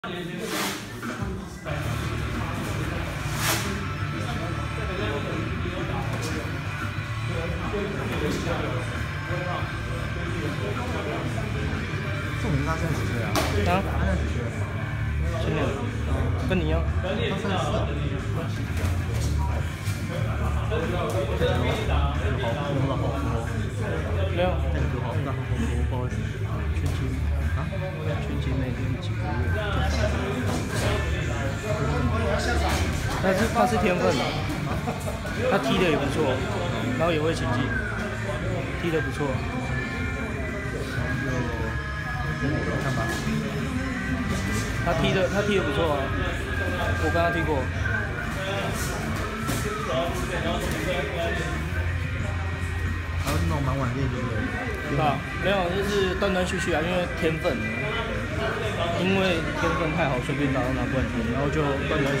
宋明他现在几岁啊？ 啊？ 他现在几岁？ 今年跟你一样。 他30。 没有。 那个好，那好，不好意思，全勤啊？全勤每天几个月？ 他是天分的，他踢的也不错，然后也会擒技，踢的不错。 看吧。 他踢的不错啊，我跟他踢过。 还有那种蛮晚练就是。 啊，没有，就是断断续续啊，因为天分太好，随便拿冠军，然后就断断。